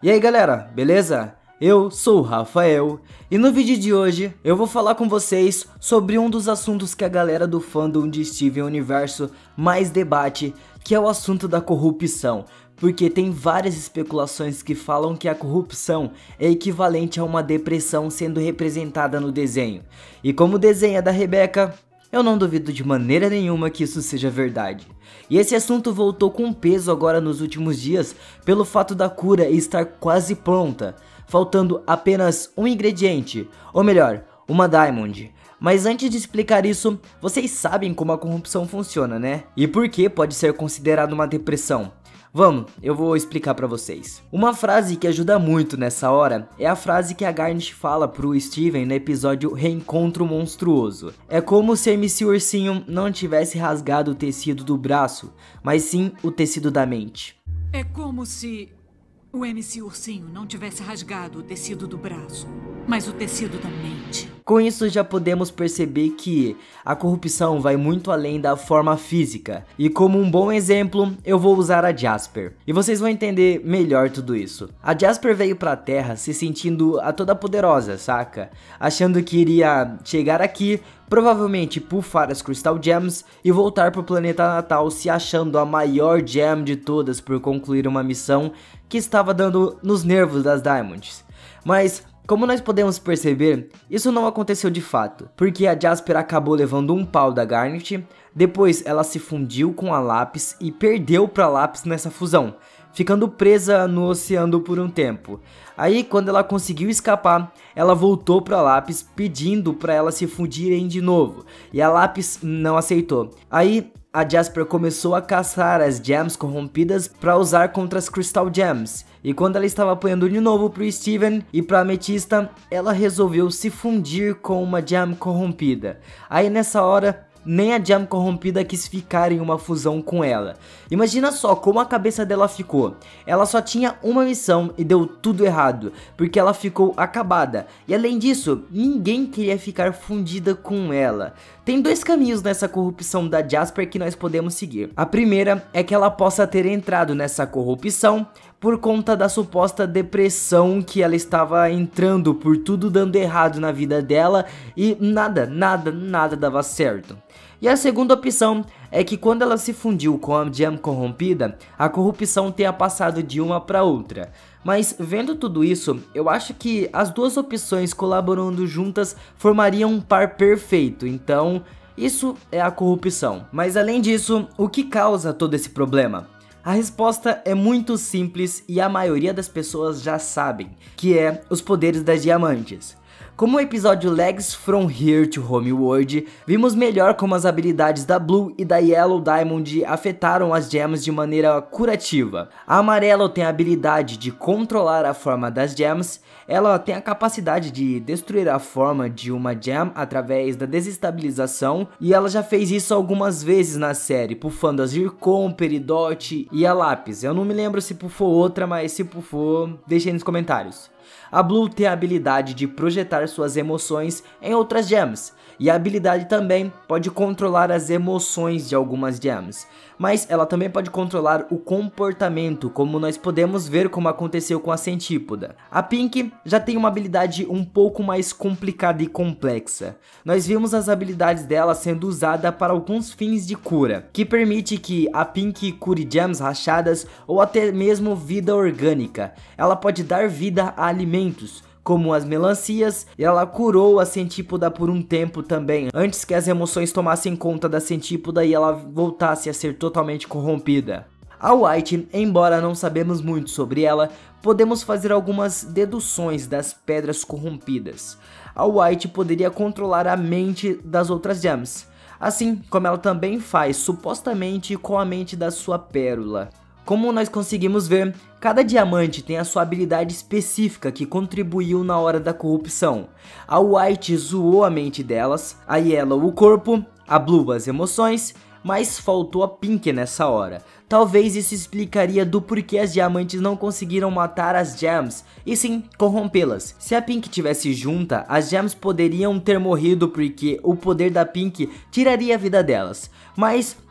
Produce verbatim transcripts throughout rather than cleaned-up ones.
E aí galera, beleza? Eu sou o Rafael e no vídeo de hoje eu vou falar com vocês sobre um dos assuntos que a galera do fandom de Steven Universo mais debate, que é o assunto da corrupção. Porque tem várias especulações que falam que a corrupção é equivalente a uma depressão sendo representada no desenho. E como o desenho é da Rebecca, eu não duvido de maneira nenhuma que isso seja verdade. E esse assunto voltou com peso agora nos últimos dias pelo fato da cura estar quase pronta, faltando apenas um ingrediente, ou melhor, uma Diamond. Mas antes de explicar isso, vocês sabem como a corrupção funciona, né? E por que pode ser considerado uma depressão? Vamos, eu vou explicar pra vocês. Uma frase que ajuda muito nessa hora é a frase que a Garnet fala pro Steven no episódio Reencontro Monstruoso. É como se M C Ursinho não tivesse rasgado o tecido do braço, mas sim o tecido da mente. É como se o M C Ursinho não tivesse rasgado o tecido do braço, mas o tecido da mente. Com isso já podemos perceber que a corrupção vai muito além da forma física. E como um bom exemplo, eu vou usar a Jasper. E vocês vão entender melhor tudo isso. A Jasper veio pra Terra se sentindo a toda poderosa, saca? Achando que iria chegar aqui, provavelmente pufar as Crystal Gems e voltar pro planeta natal se achando a maior gem de todas por concluir uma missão que estava dando nos nervos das Diamonds. Mas como nós podemos perceber, isso não aconteceu de fato, porque a Jasper acabou levando um pau da Garnet, depois ela se fundiu com a Lápis e perdeu pra Lápis nessa fusão, ficando presa no oceano por um tempo. Aí quando ela conseguiu escapar, ela voltou pra Lápis pedindo pra ela se fundirem de novo, e a Lápis não aceitou. Aí a Jasper começou a caçar as gems corrompidas para usar contra as Crystal Gems. E quando ela estava apanhando de novo pro Steven e pra Amethysta, ela resolveu se fundir com uma gem corrompida. Aí nessa hora, nem a gem corrompida quis ficar em uma fusão com ela. Imagina só como a cabeça dela ficou. Ela só tinha uma missão e deu tudo errado, porque ela ficou acabada. E além disso, ninguém queria ficar fundida com ela. Tem dois caminhos nessa corrupção da Jasper que nós podemos seguir. A primeira é que ela possa ter entrado nessa corrupção por conta da suposta depressão que ela estava entrando por tudo dando errado na vida dela e nada, nada, nada dava certo. E a segunda opção é que quando ela se fundiu com a gem corrompida, a corrupção tenha passado de uma para outra. Mas vendo tudo isso, eu acho que as duas opções colaborando juntas formariam um par perfeito, então isso é a corrupção. Mas além disso, o que causa todo esse problema? A resposta é muito simples e a maioria das pessoas já sabem, que é os poderes das diamantes. Como o episódio Legs From Here to Homeworld, vimos melhor como as habilidades da Blue e da Yellow Diamond afetaram as gems de maneira curativa. A Amarelo tem a habilidade de controlar a forma das gems, ela tem a capacidade de destruir a forma de uma gem através da desestabilização, e ela já fez isso algumas vezes na série, pufando a Zircon, Peridot e a Lápis. Eu não me lembro se pufou outra, mas se pufou, deixem nos comentários. A Blue tem a habilidade de projetar suas emoções em outras gems, e a habilidade também pode controlar as emoções de algumas gems, mas ela também pode controlar o comportamento, como nós podemos ver como aconteceu com a Centípoda. A Pink já tem uma habilidade um pouco mais complicada e complexa. Nós vimos as habilidades dela sendo usada para alguns fins de cura, que permite que a Pink cure gems rachadas ou até mesmo vida orgânica. Ela pode dar vida a alimentos, como as melancias, e ela curou a Centípoda por um tempo também, antes que as emoções tomassem conta da Centípoda e ela voltasse a ser totalmente corrompida. A White, embora não sabemos muito sobre ela, podemos fazer algumas deduções das pedras corrompidas. A White poderia controlar a mente das outras gems, assim como ela também faz supostamente com a mente da sua pérola. Como nós conseguimos ver, cada diamante tem a sua habilidade específica que contribuiu na hora da corrupção. A White zoou a mente delas, a Yellow o corpo, a Blue as emoções, mas faltou a Pink nessa hora. Talvez isso explicaria do porquê as diamantes não conseguiram matar as gems, e sim corrompê-las. Se a Pink tivesse junta, as gems poderiam ter morrido porque o poder da Pink tiraria a vida delas. Mas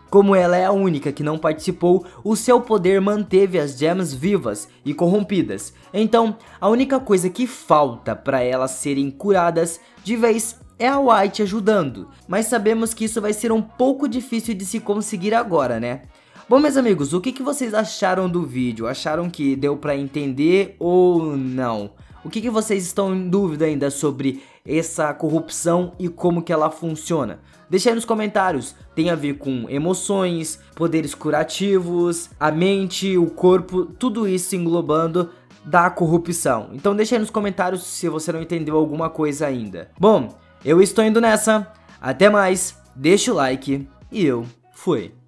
Como ela é a única que não participou, o seu poder manteve as gems vivas e corrompidas. Então, a única coisa que falta para elas serem curadas de vez é a White ajudando. Mas sabemos que isso vai ser um pouco difícil de se conseguir agora, né? Bom, meus amigos, o que, que vocês acharam do vídeo? Acharam que deu pra entender ou não? O que, que vocês estão em dúvida ainda sobre essa corrupção e como que ela funciona? Deixa aí nos comentários. Tem a ver com emoções, poderes curativos, a mente, o corpo, tudo isso englobando da corrupção. Então deixa aí nos comentários se você não entendeu alguma coisa ainda. Bom, eu estou indo nessa. Até mais, deixa o like e eu fui.